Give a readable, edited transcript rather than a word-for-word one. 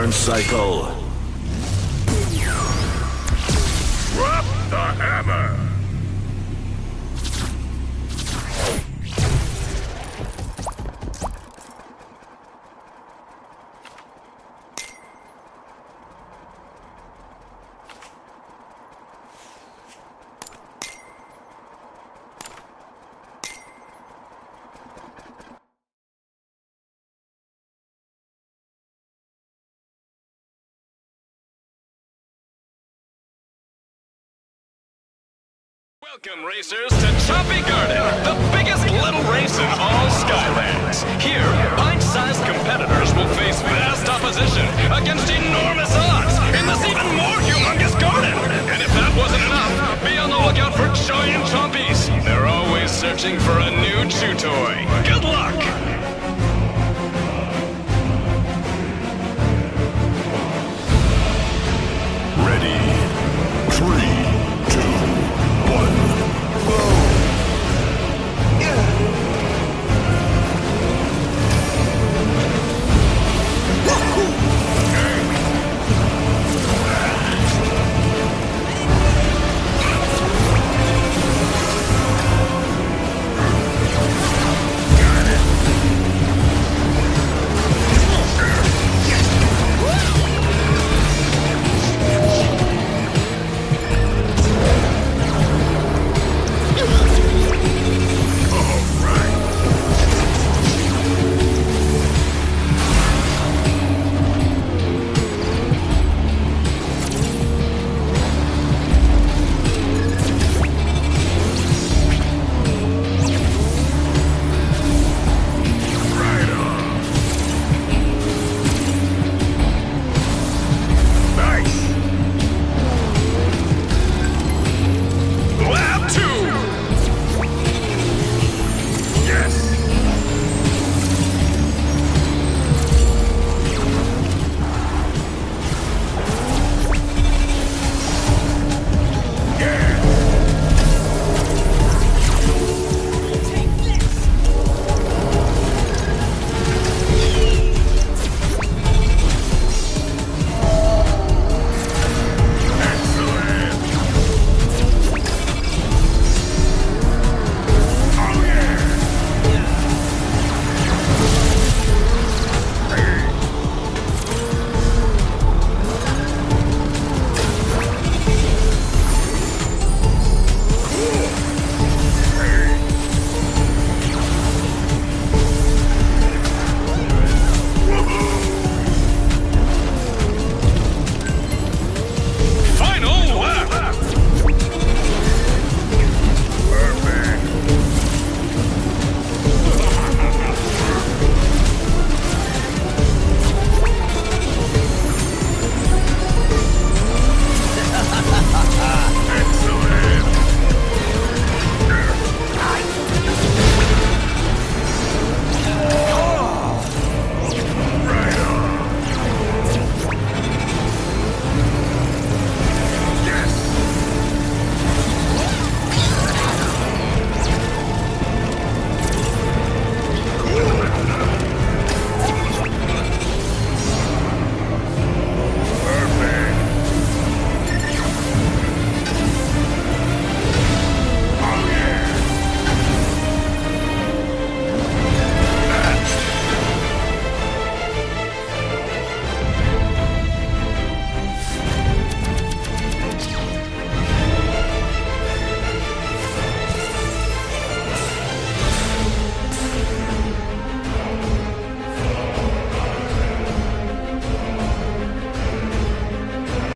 burn cycle. Drop the hammer! Welcome, racers, to Chompy Garden, the biggest little race in all Skylands. Here, pint-sized competitors will face vast opposition against enormous odds in this even more humongous garden. And if that wasn't enough, be on the lookout for giant Chompies. They're always searching for a new chew toy. Good luck!